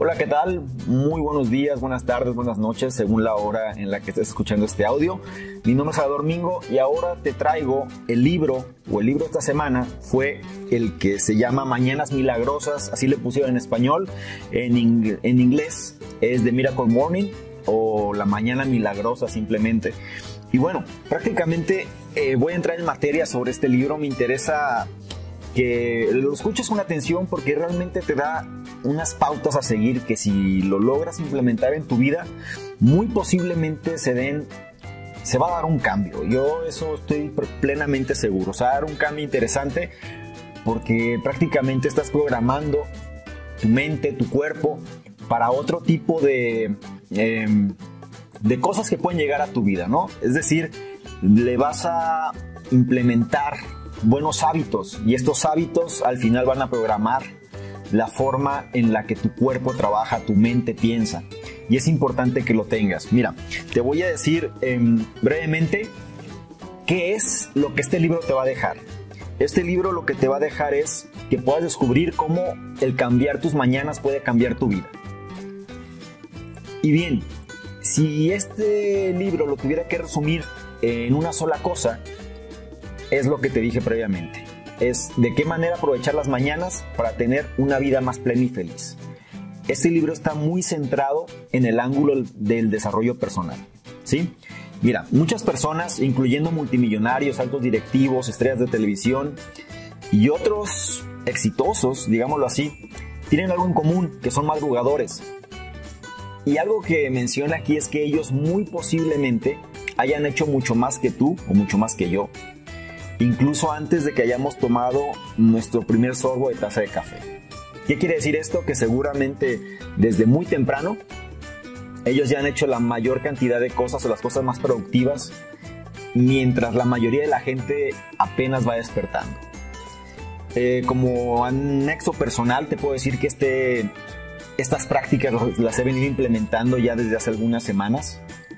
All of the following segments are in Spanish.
Hola, ¿qué tal? Muy buenos días, buenas tardes, buenas noches, según la hora en la que estés escuchando este audio. Mi nombre es Salvador Mingo y ahora te traigo el libro de esta semana fue el que se llama Mañanas Milagrosas, así le pusieron en español. En inglés es The Miracle Morning o La Mañana Milagrosa simplemente. Y bueno, prácticamente voy a entrar en materia sobre este libro. Me interesa que lo escuches con atención porque realmente te da unas pautas a seguir que si lo logras implementar en tu vida, muy posiblemente se va a dar un cambio. Yo eso estoy plenamente seguro. Se va a dar un cambio interesante porque prácticamente estás programando tu mente, tu cuerpo para otro tipo de cosas que pueden llegar a tu vida, ¿no? Es decir, le vas a implementar buenos hábitos y estos hábitos al final van a programar la forma en la que tu cuerpo trabaja, tu mente piensa, y es importante que lo tengas. Mira, te voy a decir brevemente qué es lo que este libro te va a dejar. Este libro lo que te va a dejar es que puedas descubrir cómo el cambiar tus mañanas puede cambiar tu vida. Y bien, si este libro lo tuviera que resumir en una sola cosa, es lo que te dije previamente. Es de qué manera aprovechar las mañanas para tener una vida más plena y feliz. Este libro está muy centrado en el ángulo del desarrollo personal, ¿sí? Mira, muchas personas, incluyendo multimillonarios, altos directivos, estrellas de televisión y otros exitosos, digámoslo así, tienen algo en común, que son madrugadores. Y algo que menciona aquí es que ellos muy posiblemente hayan hecho mucho más que tú o mucho más que yo, incluso antes de que hayamos tomado nuestro primer sorbo de taza de café. ¿Qué quiere decir esto? Que seguramente desde muy temprano ellos ya han hecho la mayor cantidad de cosas o las cosas más productivas, mientras la mayoría de la gente apenas va despertando. Como anexo personal te puedo decir que estas prácticas las he venido implementando ya desde hace algunas semanas.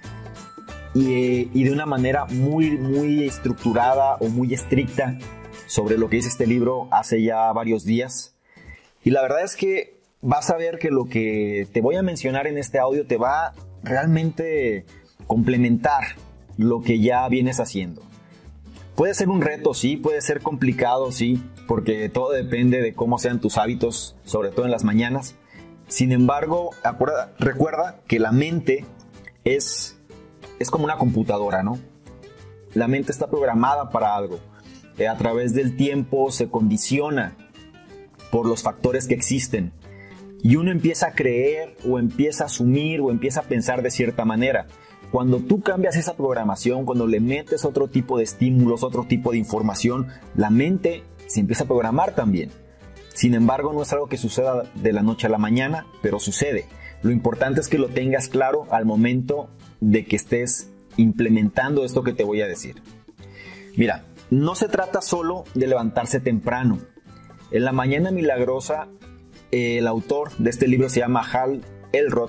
Y de una manera muy estructurada o muy estricta sobre lo que dice este libro hace ya varios días. Y la verdad es que vas a ver que lo que te voy a mencionar en este audio te va a realmente complementar lo que ya vienes haciendo. Puede ser un reto, sí, puede ser complicado, sí, porque todo depende de cómo sean tus hábitos, sobre todo en las mañanas. Sin embargo, recuerda que la mente es como una computadora, ¿no? La mente está programada para algo. A través del tiempo se condiciona por los factores que existen. Y uno empieza a creer, o empieza a asumir, o empieza a pensar de cierta manera. Cuando tú cambias esa programación, cuando le metes otro tipo de estímulos, otro tipo de información, la mente se empieza a programar también. Sin embargo, no es algo que suceda de la noche a la mañana, pero sucede. Lo importante es que lo tengas claro al momento de que estés implementando esto que te voy a decir. Mira, no se trata solo de levantarse temprano. En La Mañana Milagrosa, el autor de este libro se llama Hal Elrod,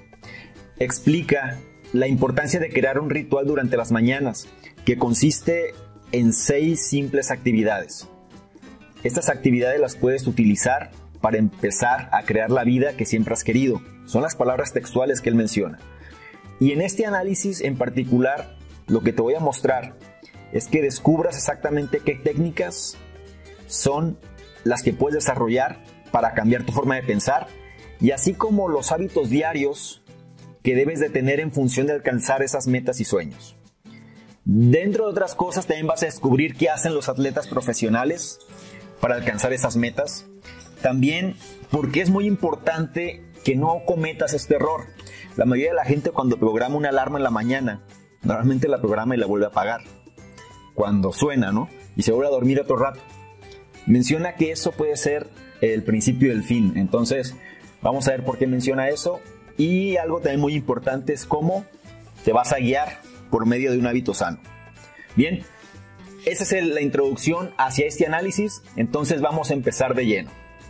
explica la importancia de crear un ritual durante las mañanas, que consiste en 6 simples actividades. Estas actividades las puedes utilizar para empezar a crear la vida que siempre has querido. Son las palabras textuales que él menciona. Y en este análisis en particular, lo que te voy a mostrar es que descubras exactamente qué técnicas son las que puedes desarrollar para cambiar tu forma de pensar, y así como los hábitos diarios que debes de tener en función de alcanzar esas metas y sueños. Dentro de otras cosas, también vas a descubrir qué hacen los atletas profesionales para alcanzar esas metas. También porque es muy importante que no cometas este error. La mayoría de la gente, cuando programa una alarma en la mañana, normalmente la programa y la vuelve a apagar cuando suena, ¿no? Y se vuelve a dormir otro rato. Menciona que eso puede ser el principio del fin. Entonces, vamos a ver por qué menciona eso. Y algo también muy importante es cómo te vas a guiar por medio de un hábito sano. Bien, esa es la introducción hacia este análisis. Entonces vamos a empezar de lleno.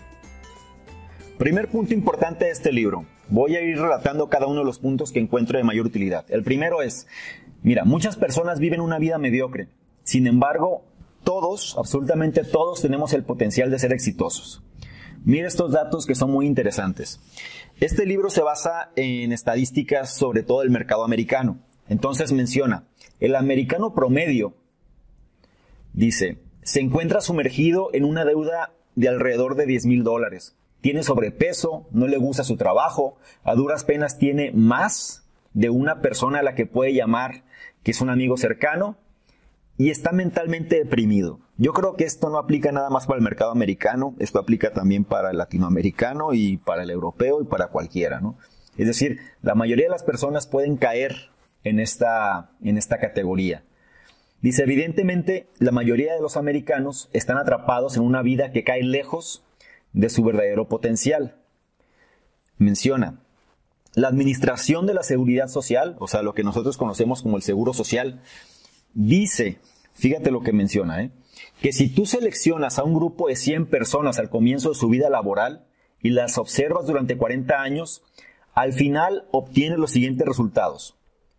Primer punto importante de este libro. Voy a ir relatando cada uno de los puntos que encuentro de mayor utilidad. El primero es, mira, muchas personas viven una vida mediocre. Sin embargo, todos, absolutamente todos, tenemos el potencial de ser exitosos. Mira estos datos que son muy interesantes. Este libro se basa en estadísticas sobre todo el mercado americano. Entonces menciona, el americano promedio, dice, se encuentra sumergido en una deuda de alrededor de $10,000. Tiene sobrepeso, no le gusta su trabajo, a duras penas tiene más de una persona a la que puede llamar que es un amigo cercano y está mentalmente deprimido. Yo creo que esto no aplica nada más para el mercado americano, esto aplica también para el latinoamericano y para el europeo y para cualquiera, ¿no? Es decir, la mayoría de las personas pueden caer en esta categoría. Dice, evidentemente, la mayoría de los americanos están atrapados en una vida que cae lejos de su verdadero potencial. Menciona, la Administración de la Seguridad Social, o sea, lo que nosotros conocemos como el Seguro Social, dice, fíjate lo que menciona, que si tú seleccionas a un grupo de 100 personas al comienzo de su vida laboral y las observas durante 40 años, al final obtienes los siguientes resultados.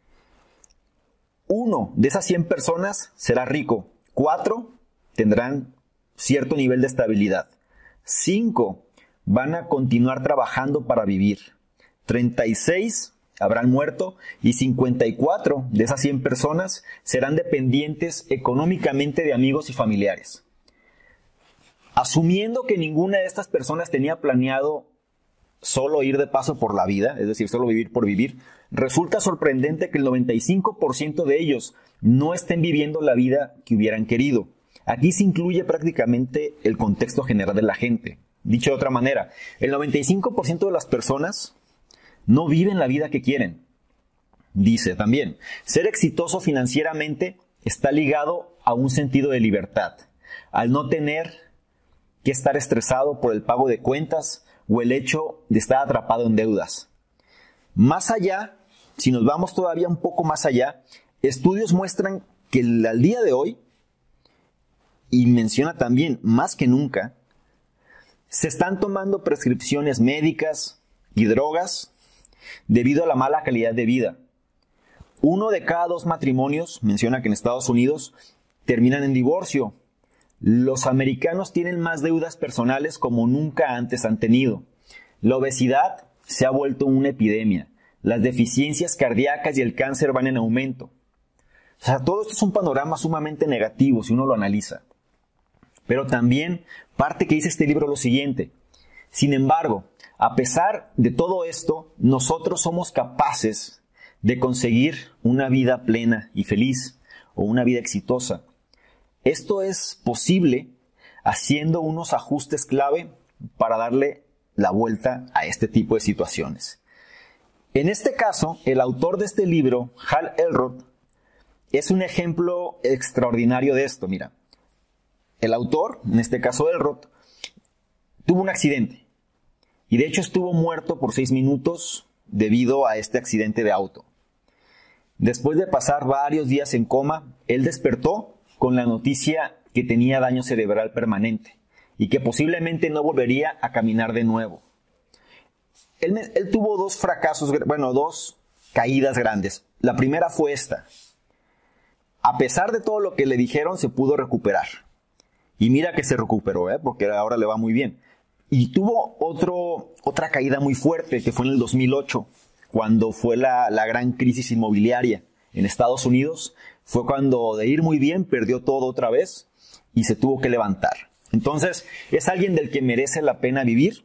1 de esas 100 personas será rico, 4 tendrán cierto nivel de estabilidad, 5 van a continuar trabajando para vivir, 36 habrán muerto y 54 de esas 100 personas serán dependientes económicamente de amigos y familiares. Asumiendo que ninguna de estas personas tenía planeado solo ir de paso por la vida, es decir, solo vivir por vivir, resulta sorprendente que el 95% de ellos no estén viviendo la vida que hubieran querido. Aquí se incluye prácticamente el contexto general de la gente. Dicho de otra manera, el 95% de las personas no viven la vida que quieren. Dice también, ser exitoso financieramente está ligado a un sentido de libertad, al no tener que estar estresado por el pago de cuentas o el hecho de estar atrapado en deudas. Más allá, si nos vamos todavía un poco más allá, estudios muestran que al día de hoy, y menciona también más que nunca, se están tomando prescripciones médicas y drogas debido a la mala calidad de vida. 1 de cada 2 matrimonios, menciona que en Estados Unidos, terminan en divorcio. Los americanos tienen más deudas personales como nunca antes han tenido. La obesidad se ha vuelto una epidemia. Las deficiencias cardíacas y el cáncer van en aumento. O sea, todo esto es un panorama sumamente negativo si uno lo analiza. Pero también parte que dice este libro lo siguiente. Sin embargo, a pesar de todo esto, nosotros somos capaces de conseguir una vida plena y feliz o una vida exitosa. Esto es posible haciendo unos ajustes clave para darle la vuelta a este tipo de situaciones. En este caso, el autor de este libro, Hal Elrod, es un ejemplo extraordinario de esto. Mira, el autor, en este caso Elrod, tuvo un accidente y de hecho estuvo muerto por 6 minutos debido a este accidente de auto. Después de pasar varios días en coma, él despertó con la noticia que tenía daño cerebral permanente y que posiblemente no volvería a caminar de nuevo. Él tuvo 2 fracasos, 2 caídas grandes. La primera fue esta. A pesar de todo lo que le dijeron, se pudo recuperar. Y mira que se recuperó, porque ahora le va muy bien. Y tuvo otra caída muy fuerte, que fue en el 2008, cuando fue la gran crisis inmobiliaria en Estados Unidos. Fue cuando de ir muy bien perdió todo otra vez y se tuvo que levantar. Entonces, es alguien del que merece la pena vivir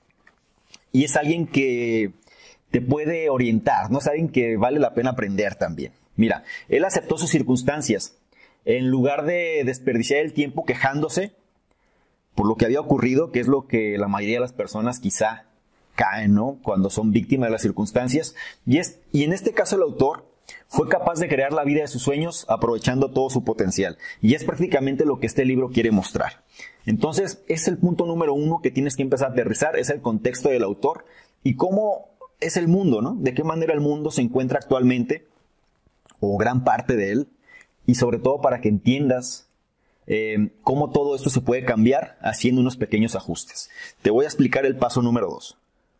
y es alguien que te puede orientar, ¿no? Es alguien que vale la pena aprender también. Mira, él aceptó sus circunstancias. En lugar de desperdiciar el tiempo quejándose por lo que había ocurrido, que es lo que la mayoría de las personas quizá caen, ¿no? Cuando son víctimas de las circunstancias. Y en este caso el autor fue capaz de crear la vida de sus sueños aprovechando todo su potencial. Y es prácticamente lo que este libro quiere mostrar. Entonces, es el punto número 1 que tienes que empezar a aterrizar, es el contexto del autor y cómo es el mundo, ¿no? De qué manera el mundo se encuentra actualmente, o gran parte de él, y sobre todo para que entiendas cómo todo esto se puede cambiar haciendo unos pequeños ajustes. Te voy a explicar el paso número 2.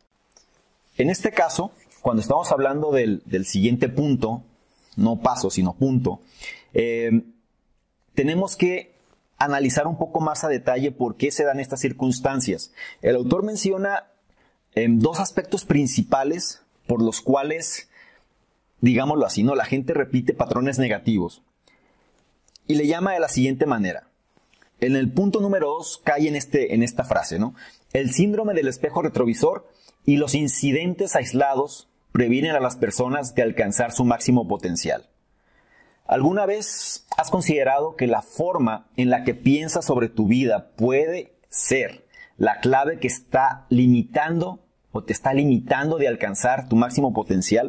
En este caso, cuando estamos hablando del siguiente punto, no paso, sino punto, tenemos que analizar un poco más a detalle por qué se dan estas circunstancias. El autor menciona dos aspectos principales por los cuales, digámoslo así, ¿no?, la gente repite patrones negativos. Y le llama de la siguiente manera. En el punto número 2 cae en esta frase, ¿no? El síndrome del espejo retrovisor y los incidentes aislados previenen a las personas de alcanzar su máximo potencial. ¿Alguna vez has considerado que la forma en la que piensas sobre tu vida puede ser la clave que está limitando o te está limitando de alcanzar tu máximo potencial?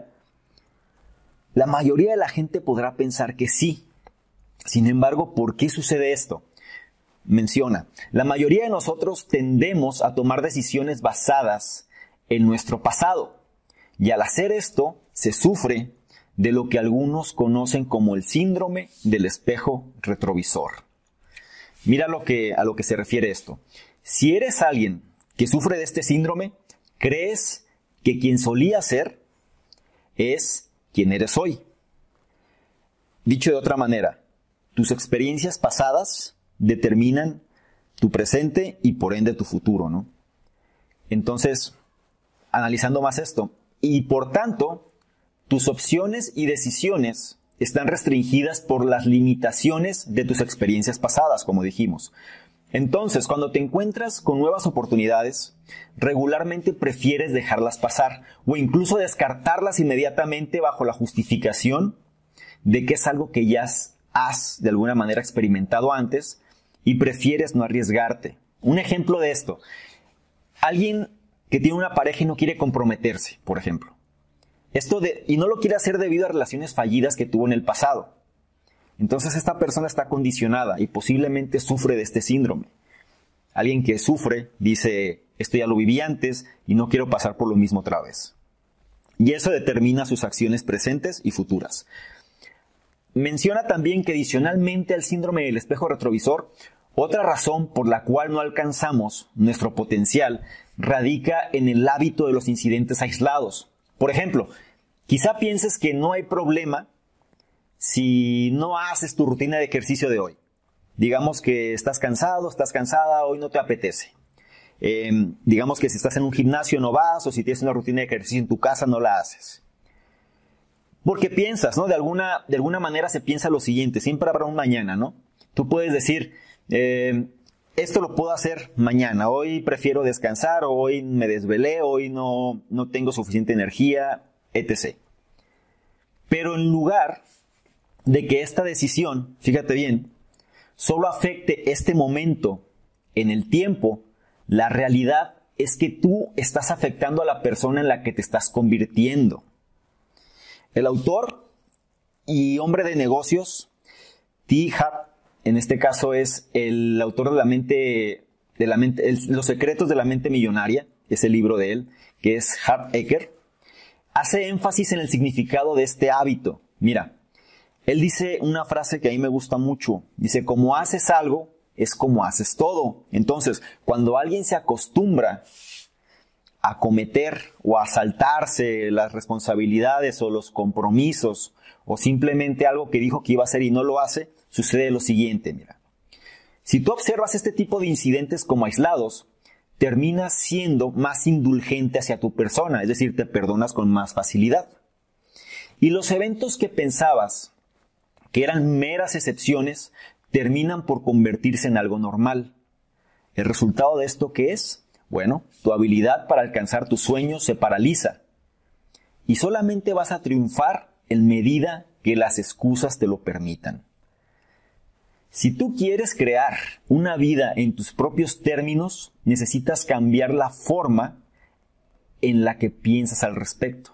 La mayoría de la gente podrá pensar que sí. Sin embargo, ¿por qué sucede esto? Menciona, la mayoría de nosotros tendemos a tomar decisiones basadas en nuestro pasado. Y al hacer esto, se sufre de lo que algunos conocen como el síndrome del espejo retrovisor. Mira a lo que se refiere esto. Si eres alguien que sufre de este síndrome, crees que quien solía ser es quien eres hoy. Dicho de otra manera, tus experiencias pasadas determinan tu presente y por ende tu futuro, ¿no? Entonces, analizando más esto, y por tanto, tus opciones y decisiones están restringidas por las limitaciones de tus experiencias pasadas, como dijimos. Entonces, cuando te encuentras con nuevas oportunidades, regularmente prefieres dejarlas pasar o incluso descartarlas inmediatamente bajo la justificación de que es algo que ya has de alguna manera experimentado antes y prefieres no arriesgarte. Un ejemplo de esto, alguien que tiene una pareja y no quiere comprometerse, por ejemplo. Y no lo quiere hacer debido a relaciones fallidas que tuvo en el pasado. Entonces esta persona está condicionada y posiblemente sufre de este síndrome. Alguien que sufre dice, esto ya lo viví antes y no quiero pasar por lo mismo otra vez. Y eso determina sus acciones presentes y futuras. Menciona también que adicionalmente al síndrome del espejo retrovisor, otra razón por la cual no alcanzamos nuestro potencial radica en el hábito de los incidentes aislados. Por ejemplo, quizá pienses que no hay problema si no haces tu rutina de ejercicio de hoy. Digamos que estás cansado, estás cansada, hoy no te apetece. Digamos que si estás en un gimnasio no vas, o si tienes una rutina de ejercicio en tu casa no la haces. Porque piensas, ¿no? De alguna manera se piensa lo siguiente, siempre habrá un mañana, ¿no? Tú puedes decir, esto lo puedo hacer mañana, hoy prefiero descansar, o hoy me desvelé, hoy no tengo suficiente energía, etc. Pero en lugar de que esta decisión, fíjate bien, solo afecte este momento en el tiempo, la realidad es que tú estás afectando a la persona en la que te estás convirtiendo. El autor y hombre de negocios, T. Harv, en este caso es el autor de Los secretos de la mente millonaria, es el libro de él, que es Harv Eker, hace énfasis en el significado de este hábito. Mira, él dice una frase que a mí me gusta mucho. Dice, como haces algo, es como haces todo. Entonces, cuando alguien se acostumbra a cometer o a saltarse las responsabilidades o los compromisos, o simplemente algo que dijo que iba a hacer y no lo hace, sucede lo siguiente, mira. Si tú observas este tipo de incidentes como aislados, terminas siendo más indulgente hacia tu persona, es decir, te perdonas con más facilidad. Y los eventos que pensabas que eran meras excepciones, terminan por convertirse en algo normal. ¿El resultado de esto qué es? Bueno, tu habilidad para alcanzar tus sueños se paraliza. Y solamente vas a triunfar en medida que las excusas te lo permitan. Si tú quieres crear una vida en tus propios términos, necesitas cambiar la forma en la que piensas al respecto.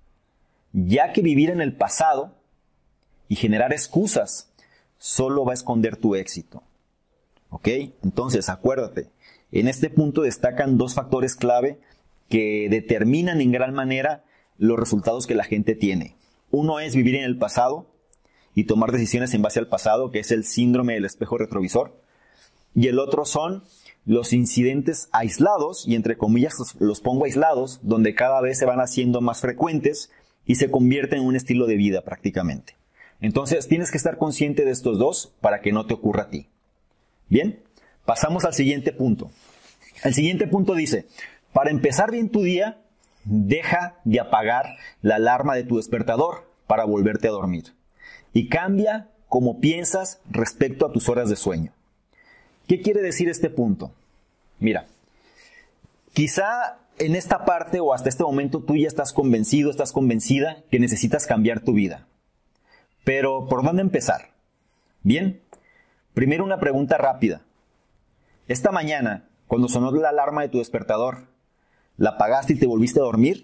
Ya que vivir en el pasado y generar excusas solo va a esconder tu éxito. ¿Ok? Entonces, acuérdate, en este punto destacan dos factores clave que determinan en gran manera los resultados que la gente tiene. Uno es vivir en el pasado y tomar decisiones en base al pasado, que es el síndrome del espejo retrovisor. Y el otro son los incidentes aislados, y entre comillas los pongo aislados, donde cada vez se van haciendo más frecuentes y se convierten en un estilo de vida prácticamente. Entonces tienes que estar consciente de estos dos para que no te ocurra a ti. Bien, pasamos al siguiente punto. El siguiente punto dice, para empezar bien tu día, deja de apagar la alarma de tu despertador para volverte a dormir. Y cambia cómo piensas respecto a tus horas de sueño. ¿Qué quiere decir este punto? Mira, quizá en esta parte o hasta este momento tú ya estás convencido, estás convencida que necesitas cambiar tu vida. Pero, ¿por dónde empezar? Bien, primero una pregunta rápida. Esta mañana, cuando sonó la alarma de tu despertador, ¿la apagaste y te volviste a dormir?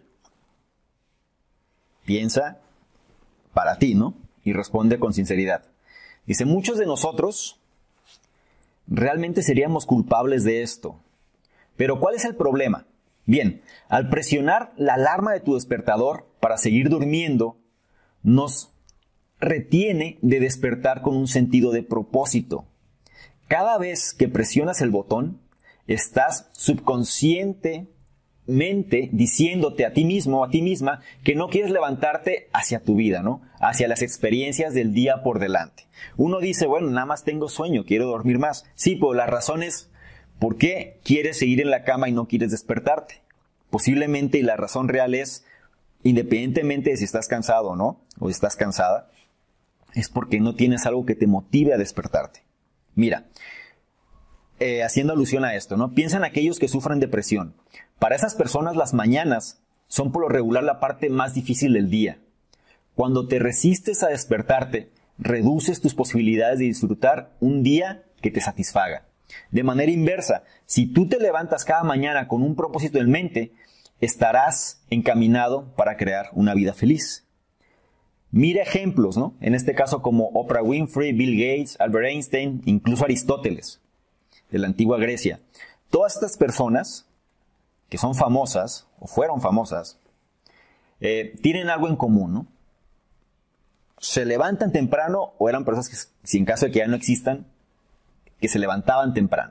Piensa para ti, ¿no? Y responde con sinceridad. Dice, muchos de nosotros realmente seríamos culpables de esto. Pero ¿cuál es el problema? Bien, al presionar la alarma de tu despertador para seguir durmiendo, nos retiene de despertar con un sentido de propósito. Cada vez que presionas el botón, estás subconscientemente diciéndote a ti mismo o a ti misma que no quieres levantarte hacia tu vida, ¿no? Hacia las experiencias del día por delante. Uno dice, bueno, nada más tengo sueño, quiero dormir más. Sí, pero la razón es, ¿por qué quieres seguir en la cama y no quieres despertarte? Posiblemente, y la razón real es, independientemente de si estás cansado o no, o estás cansada, es porque no tienes algo que te motive a despertarte. Mira, haciendo alusión a esto, ¿no? Piensa en aquellos que sufren depresión. Para esas personas las mañanas son por lo regular la parte más difícil del día. Cuando te resistes a despertarte, reduces tus posibilidades de disfrutar un día que te satisfaga. De manera inversa, si tú te levantas cada mañana con un propósito en mente, estarás encaminado para crear una vida feliz. Mira ejemplos, ¿no? En este caso como Oprah Winfrey, Bill Gates, Albert Einstein, incluso Aristóteles, de la antigua Grecia. Todas estas personas que son famosas, o fueron famosas, tienen algo en común, ¿no? Se levantan temprano, o eran personas que, si en caso de que ya no existan, que se levantaban temprano.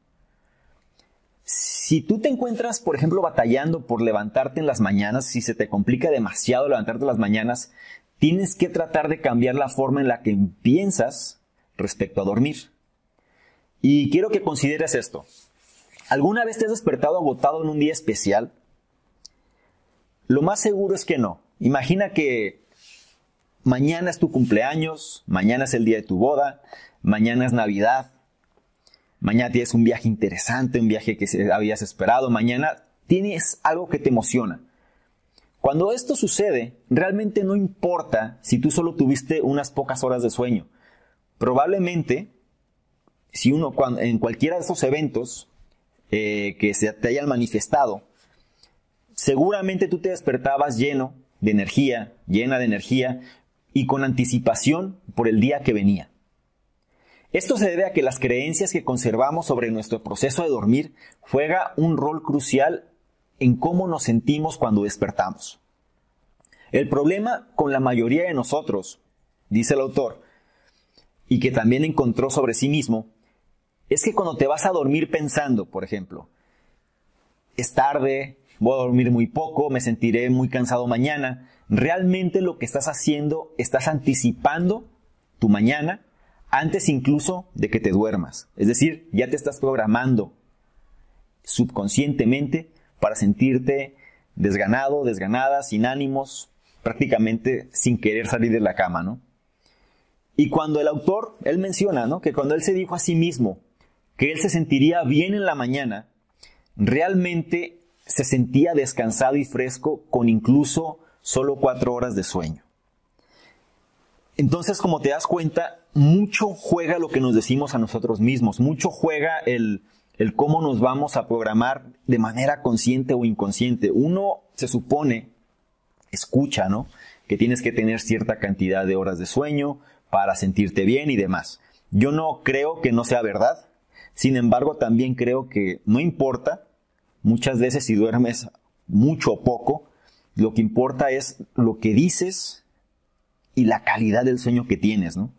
Si tú te encuentras, por ejemplo, batallando por levantarte en las mañanas, si se te complica demasiado levantarte en las mañanas, tienes que tratar de cambiar la forma en la que piensas respecto a dormir. Y quiero que consideres esto. ¿Alguna vez te has despertado agotado en un día especial? Lo más seguro es que no. Imagina que mañana es tu cumpleaños, mañana es el día de tu boda, mañana es Navidad, mañana tienes un viaje interesante, un viaje que habías esperado, mañana tienes algo que te emociona. Cuando esto sucede, realmente no importa si tú solo tuviste unas pocas horas de sueño. Probablemente, si en cualquiera de esos eventos que se te hayan manifestado, seguramente tú te despertabas llena de energía y con anticipación por el día que venía. Esto se debe a que las creencias que conservamos sobre nuestro proceso de dormir juega un rol crucial en cómo nos sentimos cuando despertamos. El problema con la mayoría de nosotros, dice el autor, y que también encontró sobre sí mismo, es que cuando te vas a dormir pensando, por ejemplo, es tarde, voy a dormir muy poco, me sentiré muy cansado mañana, realmente lo que estás haciendo, estás anticipando tu mañana antes incluso de que te duermas. Es decir, ya te estás programando subconscientemente para sentirte desganado, desganada, sin ánimos, prácticamente sin querer salir de la cama, ¿no? Y cuando el autor, él menciona, ¿no?, que cuando él se dijo a sí mismo que él se sentiría bien en la mañana, realmente se sentía descansado y fresco con incluso solo 4 horas de sueño. Entonces, como te das cuenta, mucho juega lo que nos decimos a nosotros mismos, mucho juega el cómo nos vamos a programar de manera consciente o inconsciente. Uno se supone, escucha, ¿no?, que tienes que tener cierta cantidad de horas de sueño para sentirte bien y demás. Yo no creo que no sea verdad. Sin embargo, también creo que no importa muchas veces si duermes mucho o poco. Lo que importa es lo que dices y la calidad del sueño que tienes, ¿no?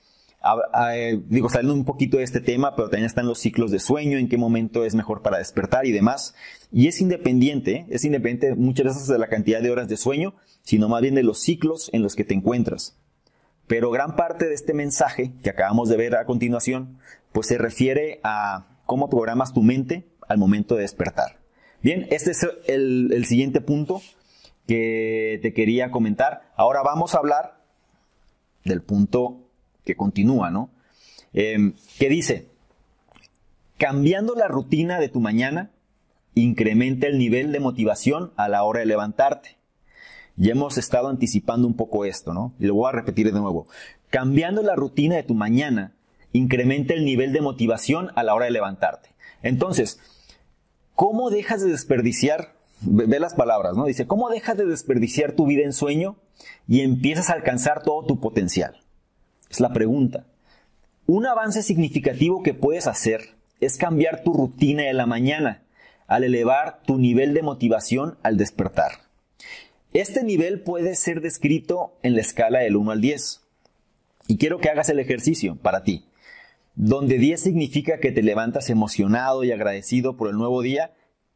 Saliendo un poquito de este tema, pero también están los ciclos de sueño, en qué momento es mejor para despertar y demás. Y es independiente muchas veces de la cantidad de horas de sueño, sino más bien de los ciclos en los que te encuentras. Pero gran parte de este mensaje que acabamos de ver a continuación pues se refiere a cómo programas tu mente al momento de despertar. Bien, este es el siguiente punto que te quería comentar. Ahora vamos a hablar del punto que continúa, ¿no? Que dice, cambiando la rutina de tu mañana, incrementa el nivel de motivación a la hora de levantarte. Ya hemos estado anticipando un poco esto, ¿no? Y lo voy a repetir de nuevo. Cambiando la rutina de tu mañana, incrementa el nivel de motivación a la hora de levantarte. Entonces, ¿cómo dejas de desperdiciar? Ve las palabras, ¿no? Dice, ¿cómo dejas de desperdiciar tu vida en sueño y empiezas a alcanzar todo tu potencial? Es la pregunta. Un avance significativo que puedes hacer es cambiar tu rutina de la mañana al elevar tu nivel de motivación al despertar. Este nivel puede ser descrito en la escala del 1 al 10. Y quiero que hagas el ejercicio para ti, donde 10 significa que te levantas emocionado y agradecido por el nuevo día,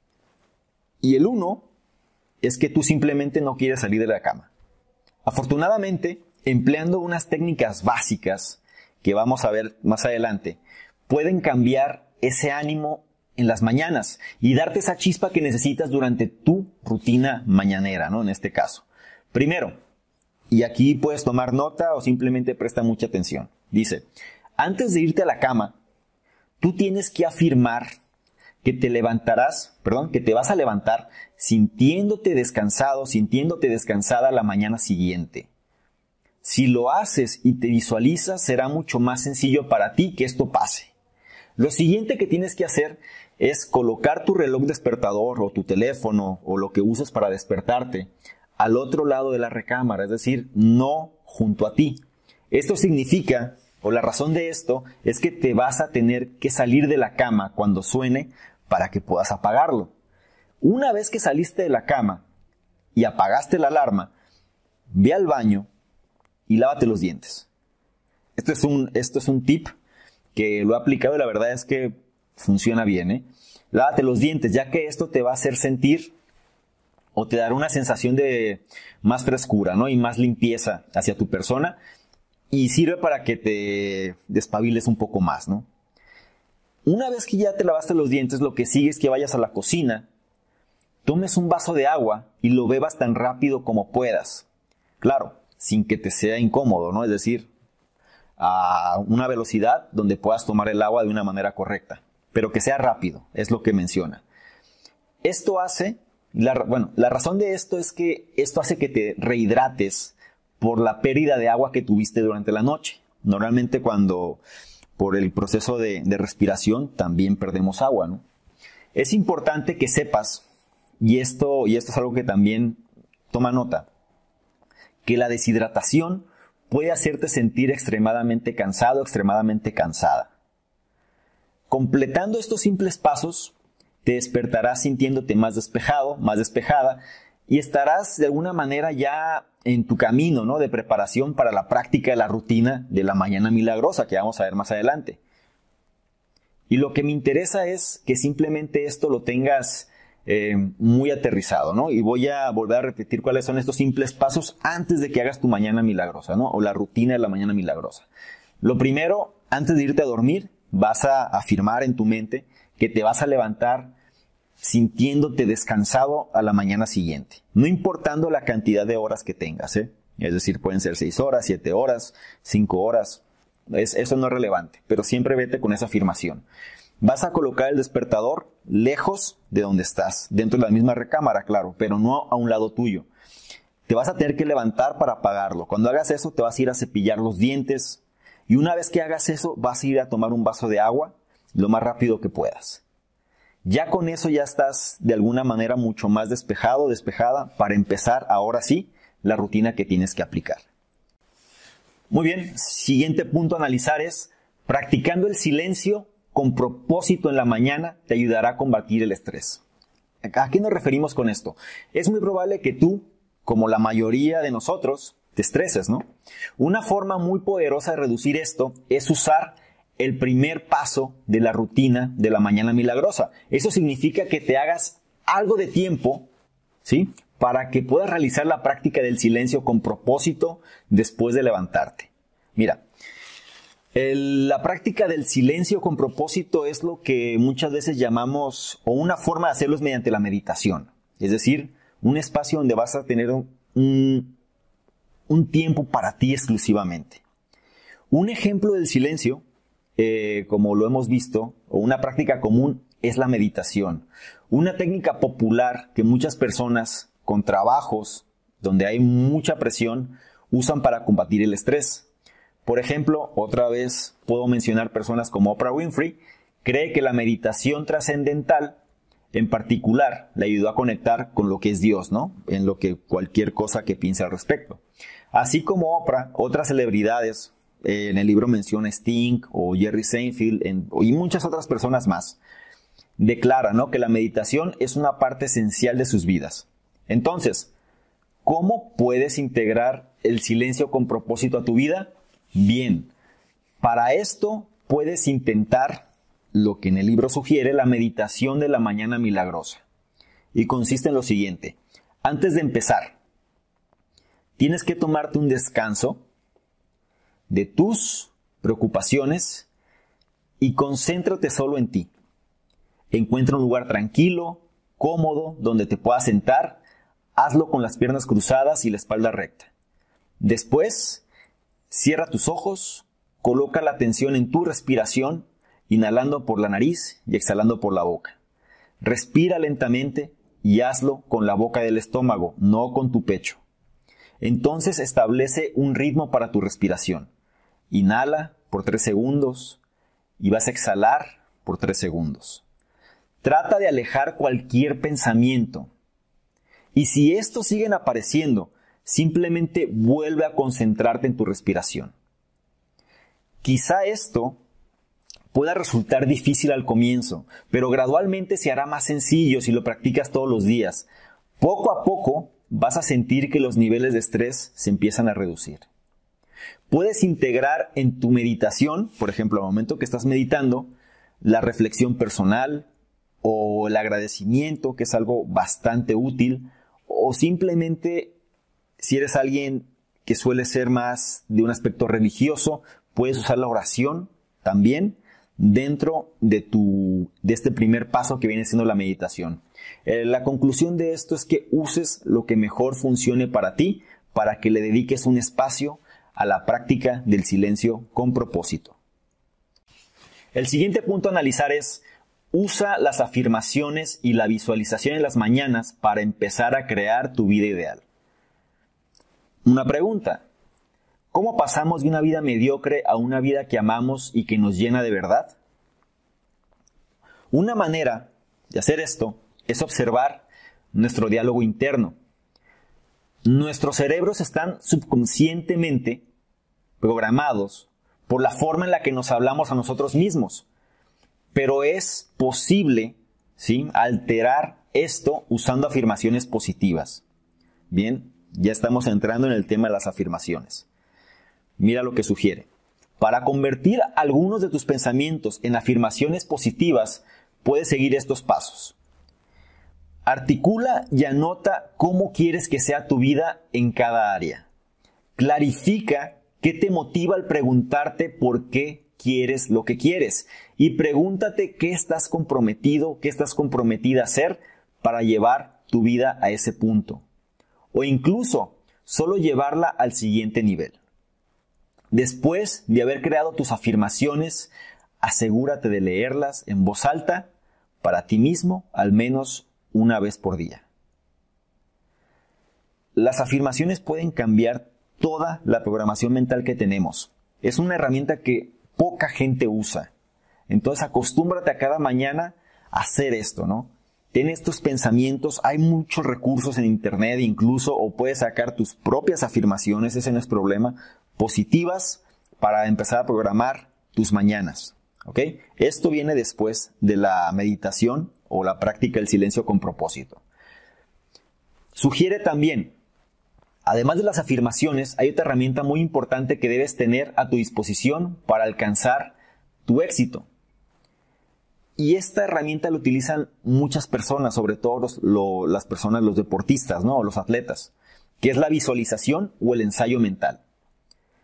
y el 1 es que tú simplemente no quieres salir de la cama. Afortunadamente, empleando unas técnicas básicas que vamos a ver más adelante, pueden cambiar ese ánimo en las mañanas y darte esa chispa que necesitas durante tu rutina mañanera, ¿no? En este caso. Primero, y aquí puedes tomar nota o simplemente presta mucha atención. Dice, antes de irte a la cama, tú tienes que afirmar que te vas a levantar sintiéndote descansado, sintiéndote descansada la mañana siguiente. Si lo haces y te visualizas, será mucho más sencillo para ti que esto pase. Lo siguiente que tienes que hacer es colocar tu reloj despertador o tu teléfono o lo que uses para despertarte al otro lado de la recámara, es decir, no junto a ti. Esto significa, o la razón de esto, es que te vas a tener que salir de la cama cuando suene para que puedas apagarlo. Una vez que saliste de la cama y apagaste la alarma, ve al baño y lávate los dientes. Esto es un tip que lo he aplicado y la verdad es que funciona bien, ¿eh? Lávate los dientes, ya que esto te va a hacer sentir o te dará una sensación de más frescura, ¿no? Y más limpieza hacia tu persona y sirve para que te despabiles un poco más, ¿no? Una vez que ya te lavaste los dientes, lo que sigue es que vayas a la cocina, tomes un vaso de agua y lo bebas tan rápido como puedas. Claro, sin que te sea incómodo, ¿no? Es decir, a una velocidad donde puedas tomar el agua de una manera correcta, pero que sea rápido, es lo que menciona. Esto hace, la razón de esto es que esto hace que te rehidrates por la pérdida de agua que tuviste durante la noche. Normalmente por el proceso de respiración también perdemos agua, ¿no? Es importante que sepas, y esto es algo que también toma nota, que la deshidratación puede hacerte sentir extremadamente cansado, extremadamente cansada. Completando estos simples pasos, te despertarás sintiéndote más despejado, más despejada, y estarás de alguna manera ya en tu camino, ¿no? De preparación para la práctica de la rutina de la mañana milagrosa que vamos a ver más adelante. Y lo que me interesa es que simplemente esto lo tengas muy aterrizado, ¿no? Y voy a volver a repetir cuáles son estos simples pasos antes de que hagas tu mañana milagrosa, ¿no? O la rutina de la mañana milagrosa. Lo primero, antes de irte a dormir, vas a afirmar en tu mente que te vas a levantar sintiéndote descansado a la mañana siguiente, no importando la cantidad de horas que tengas, ¿eh? Es decir, pueden ser 6 horas, 7 horas, 5 horas, eso no es relevante, pero siempre vete con esa afirmación. Vas a colocar el despertador lejos de donde estás, dentro de la misma recámara, claro, pero no a un lado tuyo. Te vas a tener que levantar para apagarlo. Cuando hagas eso, te vas a ir a cepillar los dientes y una vez que hagas eso, vas a ir a tomar un vaso de agua lo más rápido que puedas. Ya con eso ya estás de alguna manera mucho más despejado, despejada, para empezar ahora sí la rutina que tienes que aplicar. Muy bien, siguiente punto a analizar es practicando el silencio con propósito en la mañana te ayudará a combatir el estrés. ¿A qué nos referimos con esto? Es muy probable que tú, como la mayoría de nosotros, te estreses, ¿no? Una forma muy poderosa de reducir esto es usar el primer paso de la rutina de la mañana milagrosa. Eso significa que te hagas algo de tiempo, ¿sí? Para que puedas realizar la práctica del silencio con propósito después de levantarte. Mira, La práctica del silencio con propósito es lo que muchas veces llamamos, o una forma de hacerlo es mediante la meditación. Es decir, un espacio donde vas a tener un tiempo para ti exclusivamente. Un ejemplo del silencio, como lo hemos visto, o una práctica común, es la meditación. Una técnica popular que muchas personas con trabajos donde hay mucha presión usan para combatir el estrés. Por ejemplo, otra vez puedo mencionar personas como Oprah Winfrey, cree que la meditación trascendental en particular le ayudó a conectar con lo que es Dios, ¿no? En lo que cualquier cosa que piense al respecto. Así como Oprah, otras celebridades, en el libro menciona Sting o Jerry Seinfeld y muchas otras personas más, declaran, ¿no?, que la meditación es una parte esencial de sus vidas. Entonces, ¿cómo puedes integrar el silencio con propósito a tu vida? Bien, para esto puedes intentar lo que en el libro sugiere, la meditación de la mañana milagrosa. Y consiste en lo siguiente. Antes de empezar, tienes que tomarte un descanso de tus preocupaciones y concéntrate solo en ti. Encuentra un lugar tranquilo, cómodo, donde te puedas sentar. Hazlo con las piernas cruzadas y la espalda recta. Después, cierra tus ojos, coloca la atención en tu respiración, inhalando por la nariz y exhalando por la boca. Respira lentamente y hazlo con la boca del estómago, no con tu pecho. Entonces establece un ritmo para tu respiración. Inhala por 3 segundos y vas a exhalar por 3 segundos. Trata de alejar cualquier pensamiento. Y si estos siguen apareciendo, simplemente vuelve a concentrarte en tu respiración. Quizá esto pueda resultar difícil al comienzo, pero gradualmente se hará más sencillo si lo practicas todos los días. Poco a poco vas a sentir que los niveles de estrés se empiezan a reducir. Puedes integrar en tu meditación, por ejemplo, al momento que estás meditando, la reflexión personal o el agradecimiento, que es algo bastante útil, o simplemente, si eres alguien que suele ser más de un aspecto religioso, puedes usar la oración también dentro de este primer paso que viene siendo la meditación. La conclusión de esto es que uses lo que mejor funcione para ti, para que le dediques un espacio a la práctica del silencio con propósito. El siguiente punto a analizar es: usa las afirmaciones y la visualización en las mañanas para empezar a crear tu vida ideal. Una pregunta: ¿cómo pasamos de una vida mediocre a una vida que amamos y que nos llena de verdad? Una manera de hacer esto es observar nuestro diálogo interno. Nuestros cerebros están subconscientemente programados por la forma en la que nos hablamos a nosotros mismos. Pero es posible, ¿sí?, alterar esto usando afirmaciones positivas. Bien, ya estamos entrando en el tema de las afirmaciones. Mira lo que sugiere. Para convertir algunos de tus pensamientos en afirmaciones positivas, puedes seguir estos pasos. Articula y anota cómo quieres que sea tu vida en cada área. Clarifica qué te motiva al preguntarte por qué quieres lo que quieres. Y pregúntate qué estás comprometido, qué estás comprometida a hacer para llevar tu vida a ese punto. O incluso, solo llevarla al siguiente nivel. Después de haber creado tus afirmaciones, asegúrate de leerlas en voz alta para ti mismo al menos una vez por día. Las afirmaciones pueden cambiar toda la programación mental que tenemos. Es una herramienta que poca gente usa. Entonces acostúmbrate a cada mañana a hacer esto, ¿no? Ten estos pensamientos, hay muchos recursos en internet incluso, o puedes sacar tus propias afirmaciones, ese no es problema, positivas para empezar a programar tus mañanas, ¿ok? Esto viene después de la meditación o la práctica del silencio con propósito. Sugiere también, además de las afirmaciones, hay otra herramienta muy importante que debes tener a tu disposición para alcanzar tu éxito. Y esta herramienta la utilizan muchas personas, sobre todo las personas, los deportistas, ¿no?, o los atletas, que es la visualización o el ensayo mental.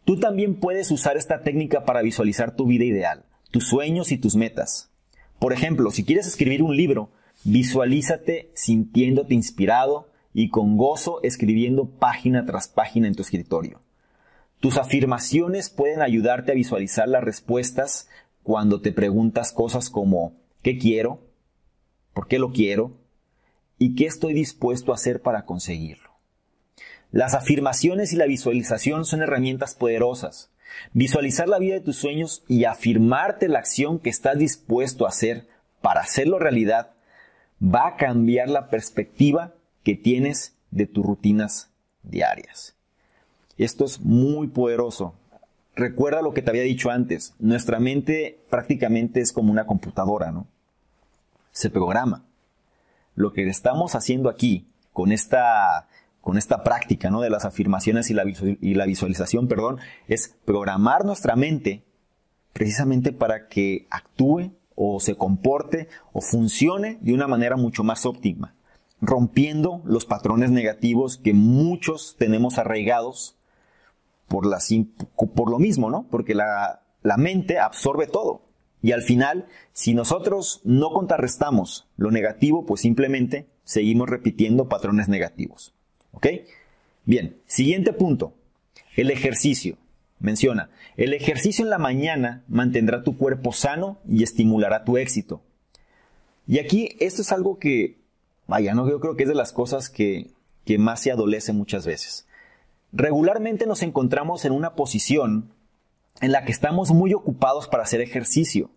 Tú también puedes usar esta técnica para visualizar tu vida ideal, tus sueños y tus metas. Por ejemplo, si quieres escribir un libro, visualízate sintiéndote inspirado y con gozo escribiendo página tras página en tu escritorio. Tus afirmaciones pueden ayudarte a visualizar las respuestas cuando te preguntas cosas como ¿qué quiero? ¿Por qué lo quiero? ¿Y qué estoy dispuesto a hacer para conseguirlo? Las afirmaciones y la visualización son herramientas poderosas. Visualizar la vida de tus sueños y afirmarte la acción que estás dispuesto a hacer para hacerlo realidad va a cambiar la perspectiva que tienes de tus rutinas diarias. Esto es muy poderoso. Recuerda lo que te había dicho antes. Nuestra mente prácticamente es como una computadora, ¿no? Se programa. Lo que estamos haciendo aquí con esta práctica, ¿no?, de las afirmaciones y la visualización, es programar nuestra mente precisamente para que actúe o se comporte o funcione de una manera mucho más óptima, rompiendo los patrones negativos que muchos tenemos arraigados por lo mismo, ¿no? Porque la mente absorbe todo. Y al final, si nosotros no contrarrestamos lo negativo, pues simplemente seguimos repitiendo patrones negativos. ¿Ok? Bien, siguiente punto. El ejercicio. Menciona, el ejercicio en la mañana mantendrá tu cuerpo sano y estimulará tu éxito. Y aquí esto es algo que, yo creo que es de las cosas que más se adolece muchas veces. Regularmente nos encontramos en una posición en la que estamos muy ocupados para hacer ejercicio.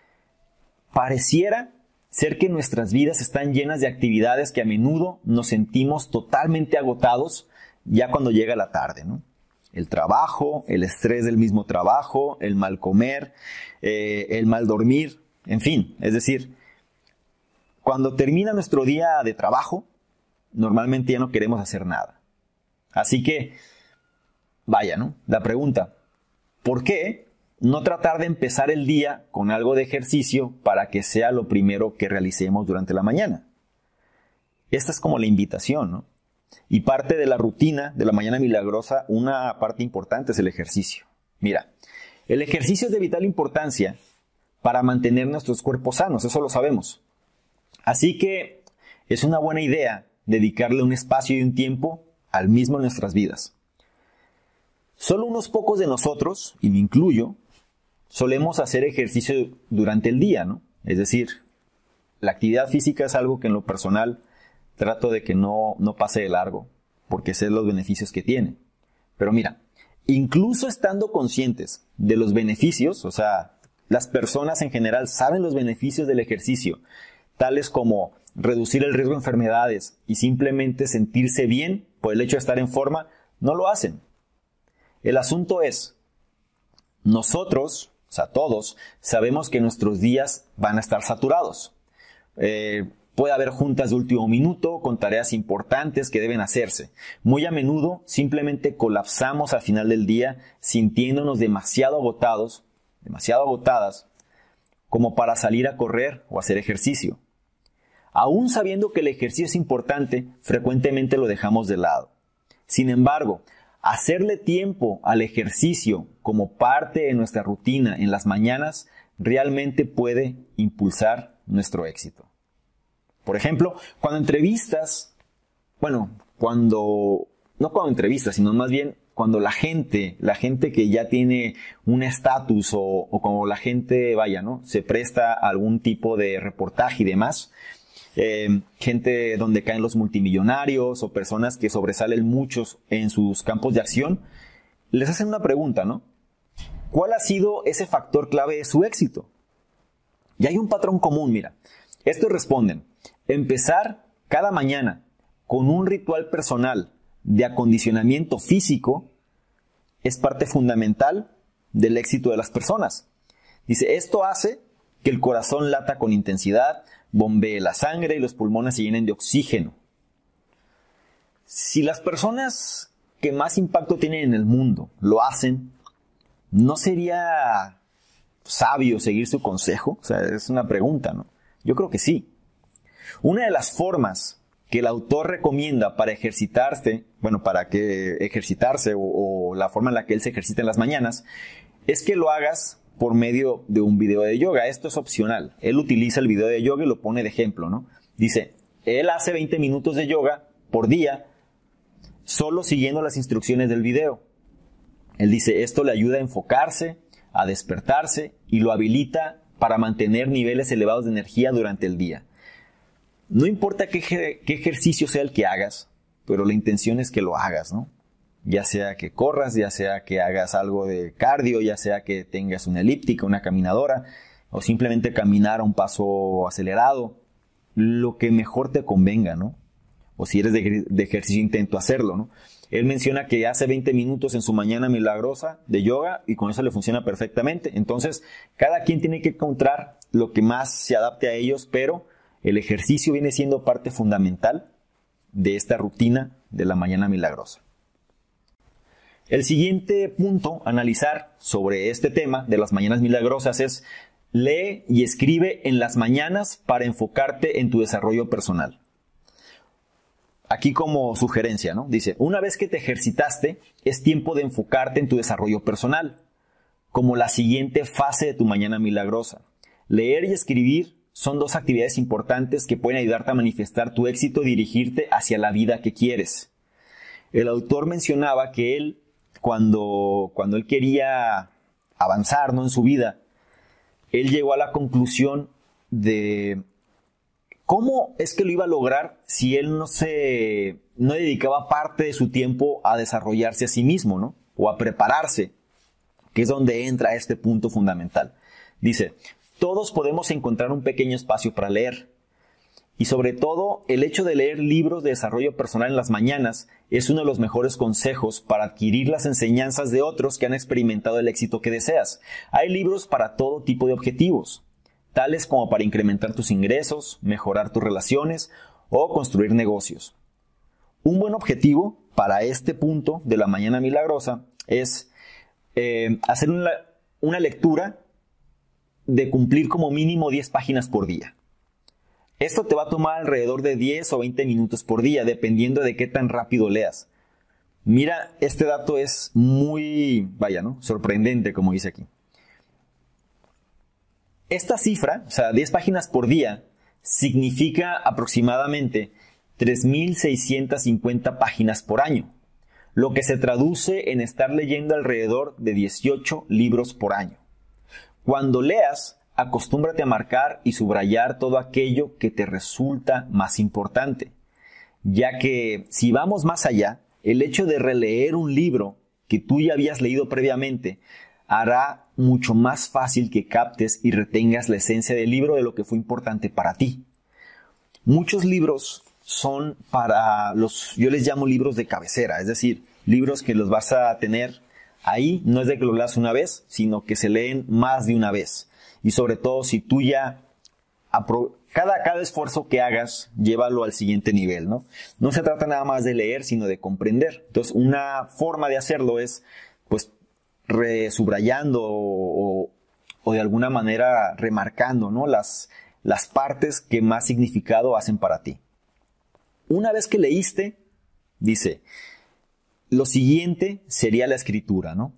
Pareciera ser que nuestras vidas están llenas de actividades que a menudo nos sentimos totalmente agotados ya cuando llega la tarde, ¿no? El trabajo, el estrés del mismo trabajo, el mal comer, el mal dormir, en fin, es decir, cuando termina nuestro día de trabajo, normalmente ya no queremos hacer nada. Así que, ¿no? La pregunta, ¿por qué no tratar de empezar el día con algo de ejercicio para que sea lo primero que realicemos durante la mañana? Esta es como la invitación, ¿no? Y parte de la rutina de la mañana milagrosa, una parte importante es el ejercicio. Mira, el ejercicio es de vital importancia para mantener nuestros cuerpos sanos, eso lo sabemos. Así que es una buena idea dedicarle un espacio y un tiempo al mismo en nuestras vidas. Solo unos pocos de nosotros, y me incluyo, solemos hacer ejercicio durante el día, ¿no? Es decir, la actividad física es algo que en lo personal trato de que no pase de largo, porque sé los beneficios que tiene. Pero mira, incluso estando conscientes de los beneficios, o sea, las personas en general saben los beneficios del ejercicio, tales como reducir el riesgo de enfermedades y simplemente sentirse bien por el hecho de estar en forma, no lo hacen. El asunto es, nosotros, o sea, todos, sabemos que nuestros días van a estar saturados. Puede haber juntas de último minuto con tareas importantes que deben hacerse. Muy a menudo simplemente colapsamos al final del día sintiéndonos demasiado agotados, demasiado agotadas, como para salir a correr o hacer ejercicio. Aún sabiendo que el ejercicio es importante, frecuentemente lo dejamos de lado. Sin embargo, hacerle tiempo al ejercicio como parte de nuestra rutina en las mañanas realmente puede impulsar nuestro éxito. Por ejemplo, cuando entrevistas, sino más bien cuando la gente que ya tiene un estatus o como la gente, se presta a algún tipo de reportaje y demás, gente donde caen los multimillonarios o personas que sobresalen muchos en sus campos de acción, les hacen una pregunta, ¿no? ¿Cuál ha sido ese factor clave de su éxito? Y hay un patrón común, mira. Estos responden, empezar cada mañana con un ritual personal de acondicionamiento físico es parte fundamental del éxito de las personas. Dice, esto hace que el corazón lata con intensidad, bombee la sangre y los pulmones se llenen de oxígeno. Si las personas que más impacto tienen en el mundo lo hacen, ¿no sería sabio seguir su consejo? O sea, es una pregunta, ¿no? Yo creo que sí. Una de las formas que el autor recomienda para ejercitarse, o la forma en la que él se ejercita en las mañanas, es que lo hagas por medio de un video de yoga. Esto es opcional. Él utiliza el video de yoga y lo pone de ejemplo, ¿no? Dice, él hace 20 minutos de yoga por día, solo siguiendo las instrucciones del video. Él dice, esto le ayuda a enfocarse, a despertarse y lo habilita para mantener niveles elevados de energía durante el día. No importa qué ejercicio sea el que hagas, pero la intención es que lo hagas, ¿no? Ya sea que corras, ya sea que hagas algo de cardio, ya sea que tengas una elíptica, una caminadora, o simplemente caminar a un paso acelerado, lo que mejor te convenga, ¿no? O si eres de ejercicio, intento hacerlo, ¿no? Él menciona que hace 20 minutos en su mañana milagrosa de yoga y con eso le funciona perfectamente. Entonces, cada quien tiene que encontrar lo que más se adapte a ellos, pero el ejercicio viene siendo parte fundamental de esta rutina de la mañana milagrosa. El siguiente punto a analizar sobre este tema de las mañanas milagrosas es: lee y escribe en las mañanas para enfocarte en tu desarrollo personal. Aquí como sugerencia, ¿no? Dice, una vez que te ejercitaste, es tiempo de enfocarte en tu desarrollo personal, como la siguiente fase de tu mañana milagrosa. Leer y escribir son dos actividades importantes que pueden ayudarte a manifestar tu éxito y dirigirte hacia la vida que quieres. El autor mencionaba que él, cuando él quería avanzar, ¿no?, en su vida, él llegó a la conclusión de cómo es que lo iba a lograr si él no dedicaba parte de su tiempo a desarrollarse a sí mismo, ¿no?, o a prepararse, que es donde entra este punto fundamental. Dice, todos podemos encontrar un pequeño espacio para leer. Y sobre todo, el hecho de leer libros de desarrollo personal en las mañanas es uno de los mejores consejos para adquirir las enseñanzas de otros que han experimentado el éxito que deseas. Hay libros para todo tipo de objetivos, tales como para incrementar tus ingresos, mejorar tus relaciones o construir negocios. Un buen objetivo para este punto de la mañana milagrosa es hacer una lectura de cumplir como mínimo 10 páginas por día. Esto te va a tomar alrededor de 10 o 20 minutos por día, dependiendo de qué tan rápido leas. Mira, este dato es muy, sorprendente, como dice aquí. Esta cifra, o sea, 10 páginas por día, significa aproximadamente 3.650 páginas por año, lo que se traduce en estar leyendo alrededor de 18 libros por año. Cuando leas, acostúmbrate a marcar y subrayar todo aquello que te resulta más importante, ya que si vamos más allá, el hecho de releer un libro que tú ya habías leído previamente hará mucho más fácil que captes y retengas la esencia del libro de lo que fue importante para ti. Muchos libros son yo les llamo libros de cabecera, es decir, libros que los vas a tener ahí, no es de que los leas una vez, sino que se leen más de una vez. Y sobre todo, si tú ya cada esfuerzo que hagas, llévalo al siguiente nivel, ¿no? No se trata nada más de leer, sino de comprender. Entonces, una forma de hacerlo es, pues, resubrayando o de alguna manera remarcando, ¿no?, las partes que más significado hacen para ti. Una vez que leíste, dice, lo siguiente sería la escritura, ¿no?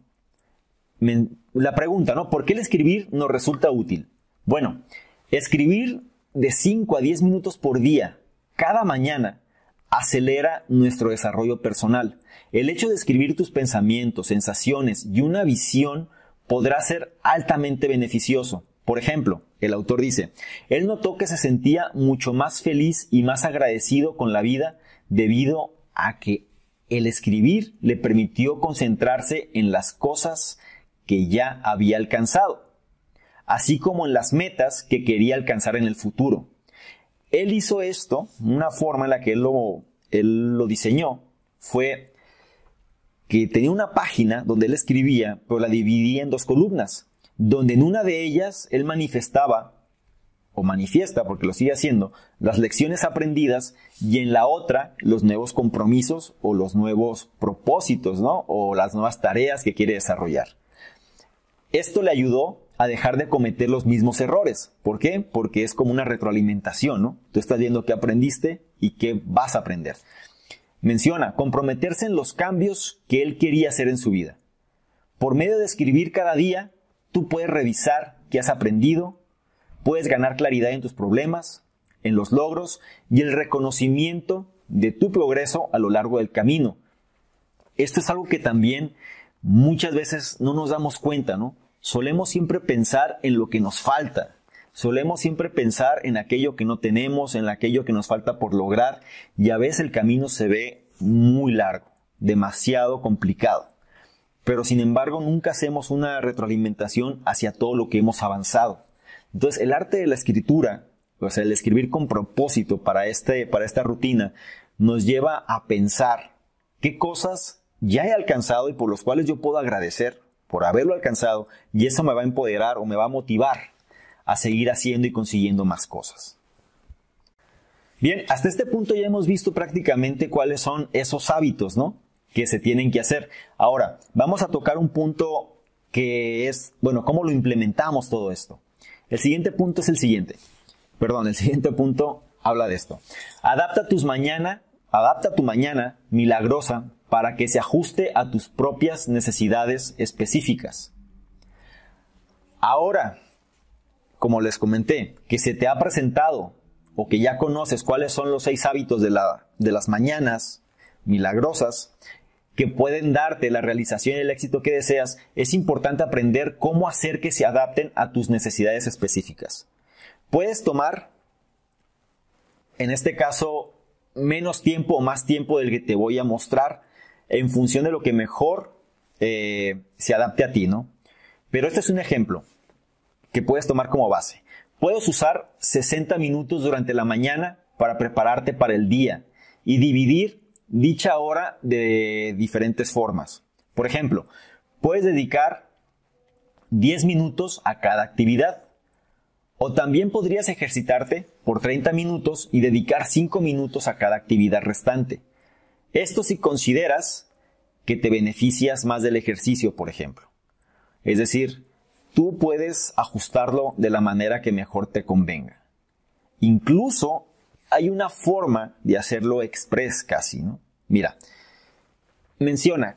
La pregunta, ¿no? ¿Por qué el escribir nos resulta útil? Bueno, escribir de 5 a 10 minutos por día, cada mañana, acelera nuestro desarrollo personal. El hecho de escribir tus pensamientos, sensaciones y una visión podrá ser altamente beneficioso. Por ejemplo, el autor dice, él notó que se sentía mucho más feliz y más agradecido con la vida debido a que el escribir le permitió concentrarse en las cosas que ya había alcanzado, así como en las metas que quería alcanzar en el futuro. Él hizo esto, una forma en la que él lo diseñó, fue que tenía una página donde él escribía, pero la dividía en 2 columnas, donde en una de ellas él manifiesta, porque lo sigue haciendo, las lecciones aprendidas, y en la otra los nuevos compromisos o los nuevos propósitos, ¿no?, o las nuevas tareas que quiere desarrollar. Esto le ayudó a dejar de cometer los mismos errores. ¿Por qué? Porque es como una retroalimentación, ¿no? Tú estás viendo qué aprendiste y qué vas a aprender. Menciona comprometerse en los cambios que él quería hacer en su vida. Por medio de escribir cada día, tú puedes revisar qué has aprendido, puedes ganar claridad en tus problemas, en los logros y el reconocimiento de tu progreso a lo largo del camino. Esto es algo que también muchas veces no nos damos cuenta, ¿no? Solemos siempre pensar en lo que nos falta. Solemos siempre pensar en aquello que no tenemos, en aquello que nos falta por lograr, y a veces el camino se ve muy largo, demasiado complicado. Pero sin embargo nunca hacemos una retroalimentación hacia todo lo que hemos avanzado. Entonces el arte de la escritura, o sea, el escribir con propósito para esta rutina, nos lleva a pensar qué cosas ya he alcanzado y por los cuales yo puedo agradecer por haberlo alcanzado, y eso me va a empoderar o me va a motivar a seguir haciendo y consiguiendo más cosas. Bien, hasta este punto ya hemos visto prácticamente cuáles son esos hábitos, ¿no?, que se tienen que hacer. Ahora, vamos a tocar un punto que es, bueno, ¿cómo lo implementamos todo esto? El siguiente punto habla de esto. Adapta tu mañana milagrosa para que se ajuste a tus propias necesidades específicas. Ahora, como les comenté, que se te ha presentado o que ya conoces cuáles son los 6 hábitos de las mañanas milagrosas que pueden darte la realización y el éxito que deseas, es importante aprender cómo hacer que se adapten a tus necesidades específicas. Puedes tomar, en este caso, menos tiempo o más tiempo del que te voy a mostrar en función de lo que mejor se adapte a ti, ¿no? Pero este es un ejemplo que puedes tomar como base. Puedes usar 60 minutos durante la mañana para prepararte para el día y dividir dicha hora de diferentes formas. Por ejemplo, puedes dedicar 10 minutos a cada actividad. O también podrías ejercitarte por 30 minutos y dedicar 5 minutos a cada actividad restante. Esto si consideras que te beneficias más del ejercicio, por ejemplo. Es decir, tú puedes ajustarlo de la manera que mejor te convenga. Incluso hay una forma de hacerlo express casi, ¿no? Mira, menciona,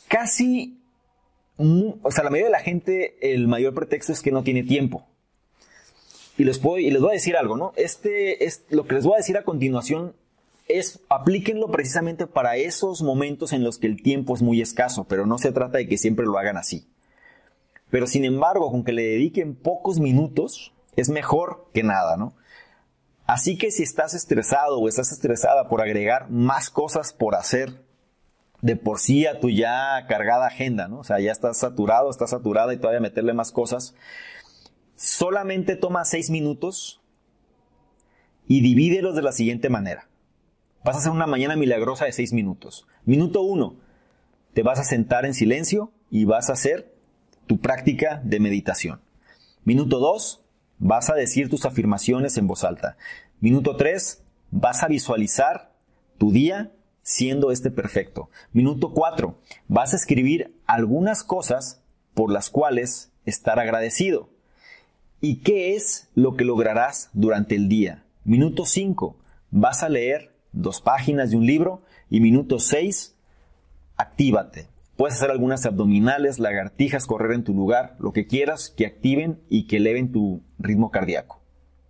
la mayoría de la gente, el mayor pretexto es que no tiene tiempo. Y les voy a decir algo, ¿no? Lo que les voy a decir a continuación aplíquenlo precisamente para esos momentos en los que el tiempo es muy escaso, pero no se trata de que siempre lo hagan así. Pero sin embargo, con que le dediquen pocos minutos, es mejor que nada, ¿no? Así que si estás estresado o estás estresada por agregar más cosas por hacer de por sí a tu ya cargada agenda, ¿no? O sea, ya estás saturado, estás saturada y todavía meterle más cosas, solamente toma 6 minutos y divídelos de la siguiente manera. Vas a hacer una mañana milagrosa de 6 minutos. Minuto 1, te vas a sentar en silencio y vas a hacer tu práctica de meditación. Minuto 2, vas a decir tus afirmaciones en voz alta. Minuto 3, vas a visualizar tu día siendo perfecto. Minuto 4, vas a escribir algunas cosas por las cuales estar agradecido. ¿Y qué es lo que lograrás durante el día? Minuto 5, vas a leer 2 páginas de un libro. Y minuto 6, actívate. Puedes hacer algunas abdominales, lagartijas, correr en tu lugar, lo que quieras que activen y que eleven tu ritmo cardíaco.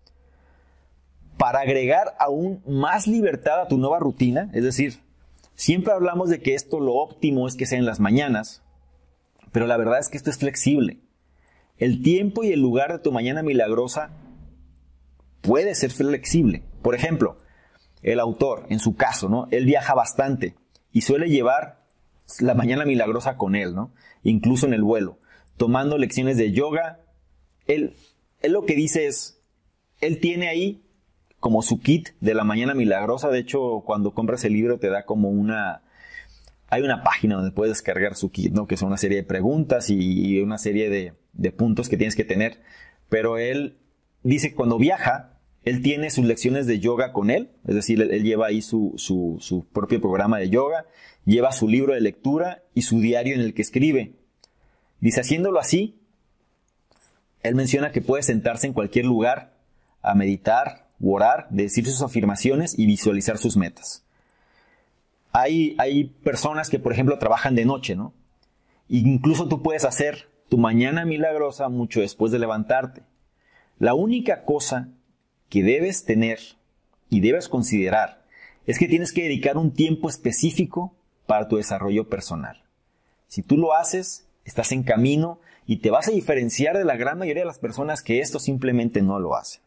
Para agregar aún más libertad a tu nueva rutina, es decir, siempre hablamos de que lo óptimo es que sea en las mañanas, pero la verdad es que esto es flexible. El tiempo y el lugar de tu mañana milagrosa puede ser flexible. Por ejemplo, el autor, en su caso, ¿no?, él viaja bastante y suele llevar la mañana milagrosa con él, ¿no?, incluso en el vuelo, tomando lecciones de yoga. Él lo que dice es, él tiene ahí como su kit de la mañana milagrosa. De hecho, cuando compras el libro te da como hay una página donde puedes descargar su kit, ¿no?, que son una serie de preguntas y una serie de puntos que tienes que tener. Pero él dice que cuando viaja, él tiene sus lecciones de yoga con él, es decir, él lleva ahí su propio programa de yoga, lleva su libro de lectura y su diario en el que escribe. Dice, haciéndolo así, él menciona que puede sentarse en cualquier lugar a meditar u orar, decir sus afirmaciones y visualizar sus metas. Hay personas que, por ejemplo, trabajan de noche, ¿no? Incluso tú puedes hacer tu mañana milagrosa mucho después de levantarte. La única cosa que debes tener y debes considerar es que tienes que dedicar un tiempo específico para tu desarrollo personal. Si tú lo haces, estás en camino y te vas a diferenciar de la gran mayoría de las personas que esto simplemente no lo hacen.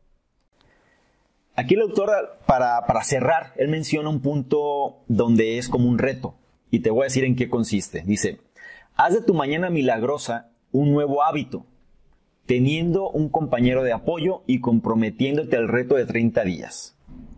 Aquí el autor, para cerrar, él menciona un punto donde es como un reto. Y te voy a decir en qué consiste. Dice, haz de tu mañana milagrosa un nuevo hábito, teniendo un compañero de apoyo y comprometiéndote al reto de 30 días.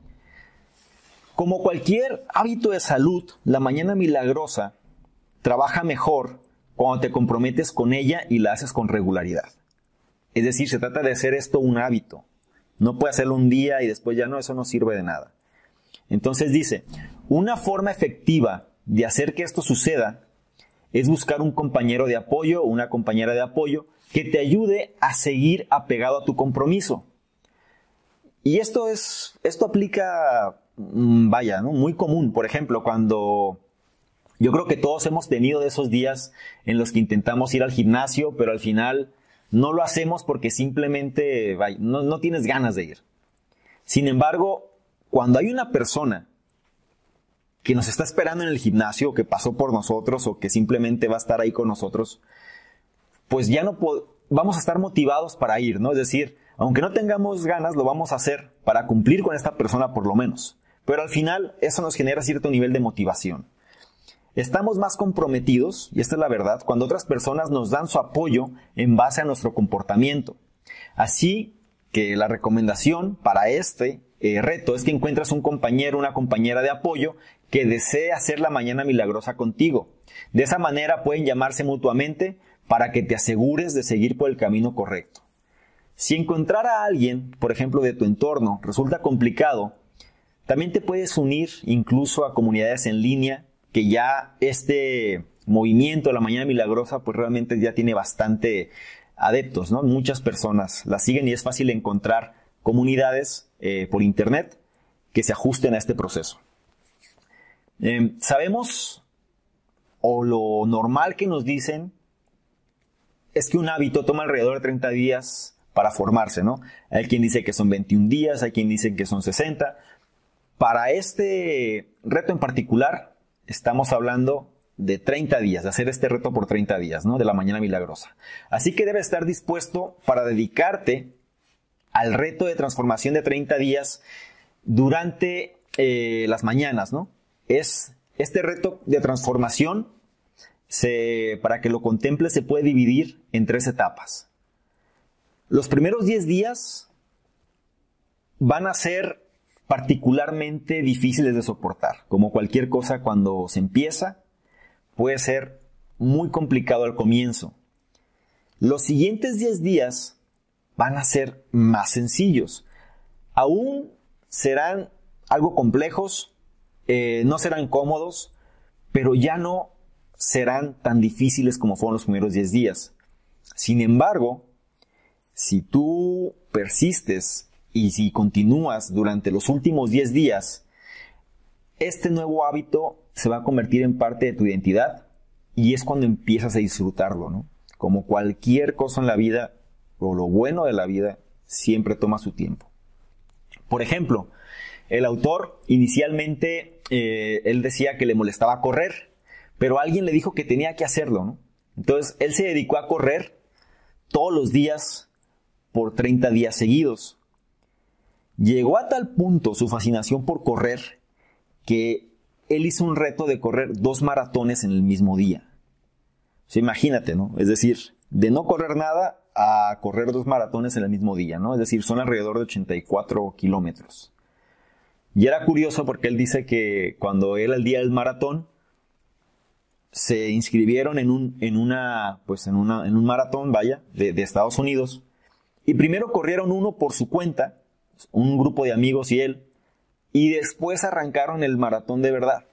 Como cualquier hábito de salud, la mañana milagrosa trabaja mejor cuando te comprometes con ella y la haces con regularidad. Es decir, se trata de hacer esto un hábito. No puedes hacerlo un día y después ya no, eso no sirve de nada. Entonces dice, una forma efectiva de hacer que esto suceda es buscar un compañero de apoyo o una compañera de apoyo que te ayude a seguir apegado a tu compromiso. Y esto aplica, vaya, ¿no? Muy común. Por ejemplo, cuando yo creo que todos hemos tenido de esos días en los que intentamos ir al gimnasio, pero al final no lo hacemos porque simplemente no tienes ganas de ir. Sin embargo, cuando hay una persona que nos está esperando en el gimnasio, o que pasó por nosotros, o que simplemente va a estar ahí con nosotros, pues ya no vamos a estar motivados para ir, ¿no? Es decir, aunque no tengamos ganas, lo vamos a hacer para cumplir con esta persona por lo menos. Pero al final, eso nos genera cierto nivel de motivación. Estamos más comprometidos, y esta es la verdad, cuando otras personas nos dan su apoyo en base a nuestro comportamiento. Así que la recomendación para este reto es que encuentres un compañero, una compañera de apoyo que desee hacer la mañana milagrosa contigo. De esa manera pueden llamarse mutuamente para que te asegures de seguir por el camino correcto. Si encontrar a alguien, por ejemplo, de tu entorno, resulta complicado, también te puedes unir incluso a comunidades en línea, que ya este movimiento de la mañana milagrosa pues realmente ya tiene bastante adeptos, ¿no? Muchas personas la siguen y es fácil encontrar comunidades por internet que se ajusten a este proceso. Sabemos, o lo normal que nos dicen, es que un hábito toma alrededor de 30 días para formarse, ¿no? Hay quien dice que son 21 días, hay quien dice que son 60. Para este reto en particular, estamos hablando de 30 días, de hacer este reto por 30 días, ¿no? De la mañana milagrosa. Así que debes estar dispuesto para dedicarte al reto de transformación de 30 días durante las mañanas, ¿no? Este reto de transformación, para que lo contemples, se puede dividir en 3 etapas. Los primeros 10 días van a ser particularmente difíciles de soportar. Como cualquier cosa, cuando se empieza, puede ser muy complicado al comienzo. Los siguientes 10 días van a ser más sencillos. Aún serán algo complejos, no serán cómodos, pero ya no serán tan difíciles como fueron los primeros 10 días. Sin embargo, si tú persistes y si continúas durante los últimos 10 días, este nuevo hábito se va a convertir en parte de tu identidad y es cuando empiezas a disfrutarlo, ¿no? Como cualquier cosa en la vida, o lo bueno de la vida, siempre toma su tiempo. Por ejemplo, el autor inicialmente, él decía que le molestaba correr, pero alguien le dijo que tenía que hacerlo, ¿no? Entonces, él se dedicó a correr todos los días por 30 días seguidos. Llegó a tal punto su fascinación por correr que él hizo un reto de correr 2 maratones en el mismo día. O sea, imagínate, ¿no? Es decir, de no correr nada a correr 2 maratones en el mismo día, ¿no? Es decir, son alrededor de 84 kilómetros. Y era curioso porque él dice que cuando era el día del maratón, se inscribieron en un maratón, de Estados Unidos. Y primero corrieron uno por su cuenta, un grupo de amigos y él, y después arrancaron el maratón de verdad.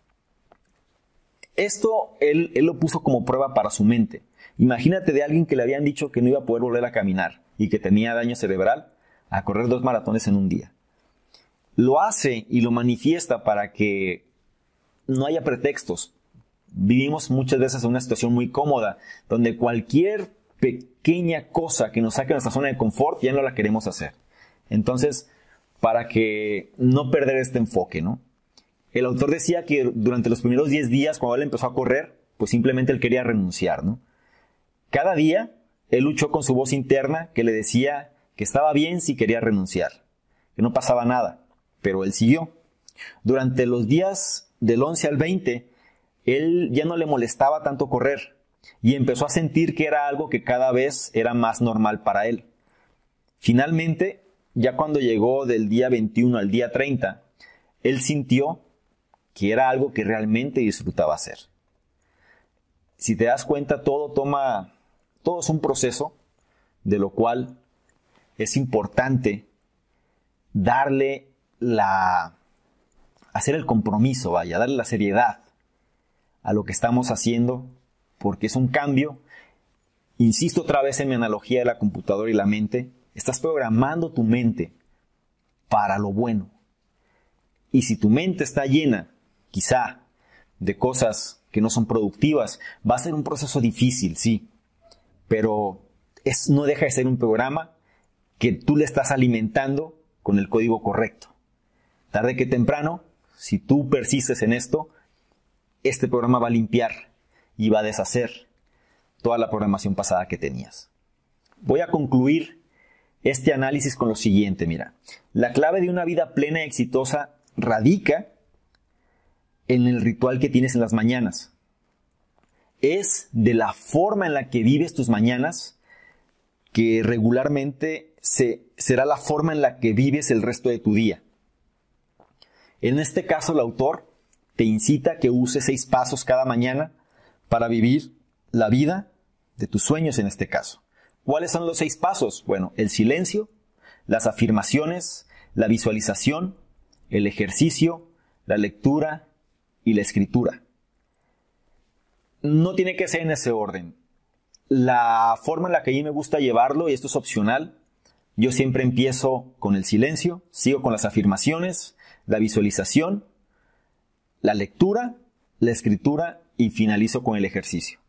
Esto él lo puso como prueba para su mente. Imagínate de alguien que le habían dicho que no iba a poder volver a caminar y que tenía daño cerebral, a correr 2 maratones en un día. Lo hace y lo manifiesta para que no haya pretextos. Vivimos muchas veces en una situación muy cómoda, donde cualquier pequeña cosa que nos saque de nuestra zona de confort ya no la queremos hacer. Entonces, para que no perder este enfoque, ¿no? El autor decía que durante los primeros 10 días, cuando él empezó a correr, pues simplemente él quería renunciar, ¿no? Cada día, él luchó con su voz interna que le decía que estaba bien si quería renunciar, que no pasaba nada, pero él siguió. Durante los días del 11 al 20, él ya no le molestaba tanto correr y empezó a sentir que era algo que cada vez era más normal para él. Finalmente, ya cuando llegó del día 21 al día 30, él sintió que era algo que realmente disfrutaba hacer. Si te das cuenta, todo es un proceso, de lo cual es importante hacer el compromiso, darle la seriedad a lo que estamos haciendo, porque es un cambio. Insisto otra vez en mi analogía de la computadora y la mente. Estás programando tu mente para lo bueno. Y si tu mente está llena, quizá, de cosas que no son productivas, va a ser un proceso difícil, sí, pero no deja de ser un programa que tú le estás alimentando con el código correcto. Tarde que temprano, si tú persistes en esto, este programa va a limpiar y va a deshacer toda la programación pasada que tenías. Voy a concluir este análisis con lo siguiente, mira. La clave de una vida plena y exitosa radica en el ritual que tienes en las mañanas. Es de la forma en la que vives tus mañanas que regularmente será la forma en la que vives el resto de tu día. En este caso, el autor te incita a que uses 6 pasos cada mañana para vivir la vida de tus sueños en este caso. ¿Cuáles son los 6 pasos? Bueno, el silencio, las afirmaciones, la visualización, el ejercicio, la lectura y la escritura. No tiene que ser en ese orden. La forma en la que a mí me gusta llevarlo, y esto es opcional, yo siempre empiezo con el silencio, sigo con las afirmaciones, la visualización, la lectura, la escritura y finalizo con el ejercicio.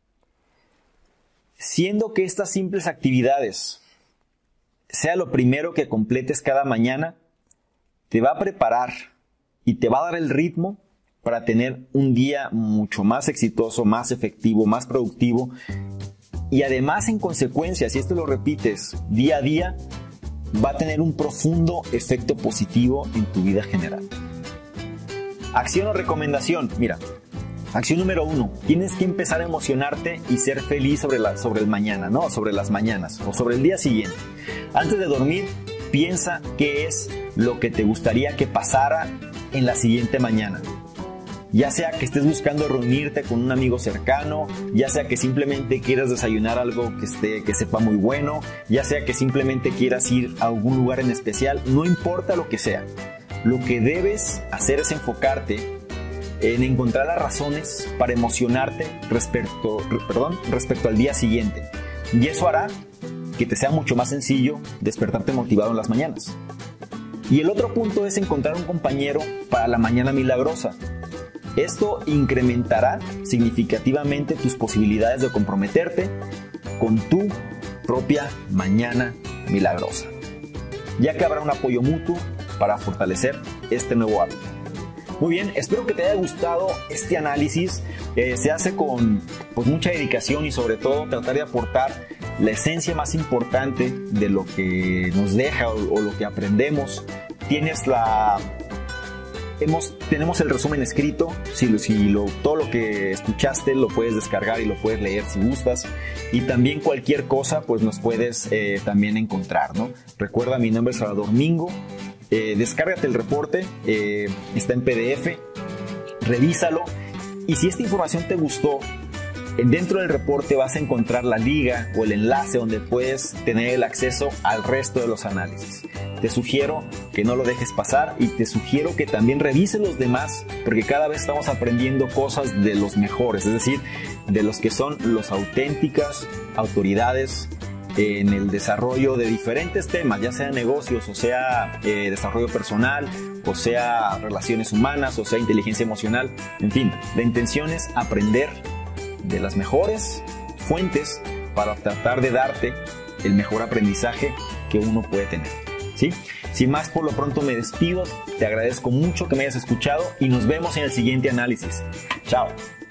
Siendo que estas simples actividades sea lo primero que completes cada mañana, te va a preparar y te va a dar el ritmo para tener un día mucho más exitoso, más efectivo, más productivo. Y además, en consecuencia, si esto lo repites día a día, va a tener un profundo efecto positivo en tu vida general. Acción o recomendación. Mira, acción número 1. Tienes que empezar a emocionarte y ser feliz sobre el mañana, ¿no? Sobre las mañanas o sobre el día siguiente. Antes de dormir, piensa qué es lo que te gustaría que pasara en la siguiente mañana. Ya sea que estés buscando reunirte con un amigo cercano, ya sea que simplemente quieras desayunar algo que sepa muy bueno, ya sea que simplemente quieras ir a algún lugar en especial, no importa lo que sea. Lo que debes hacer es enfocarte en encontrar las razones para emocionarte respecto al día siguiente. Y eso hará que te sea mucho más sencillo despertarte motivado en las mañanas. Y el otro punto es encontrar un compañero para la mañana milagrosa. Esto incrementará significativamente tus posibilidades de comprometerte con tu propia mañana milagrosa, ya que habrá un apoyo mutuo para fortalecer este nuevo hábito. Muy bien, espero que te haya gustado este análisis. Se hace con mucha dedicación y sobre todo tratar de aportar la esencia más importante de lo que nos deja o lo que aprendemos. Tenemos el resumen escrito. Todo lo que escuchaste lo puedes descargar y lo puedes leer si gustas. Y también cualquier cosa pues nos puedes también encontrar, ¿no? Recuerda, mi nombre es Salvador Mingo. Descárgate el reporte, está en PDF, revísalo. Y si esta información te gustó, dentro del reporte vas a encontrar la liga o el enlace donde puedes tener el acceso al resto de los análisis. Te sugiero que no lo dejes pasar y te sugiero que también revises los demás, porque cada vez estamos aprendiendo cosas de los mejores, es decir, de los que son las auténticas autoridades en el desarrollo de diferentes temas, ya sea negocios, o sea desarrollo personal, o sea relaciones humanas, o sea inteligencia emocional. En fin, la intención es aprender de las mejores fuentes para tratar de darte el mejor aprendizaje que uno puede tener, ¿sí? Sin más, por lo pronto me despido. Te agradezco mucho que me hayas escuchado y nos vemos en el siguiente análisis. Chao.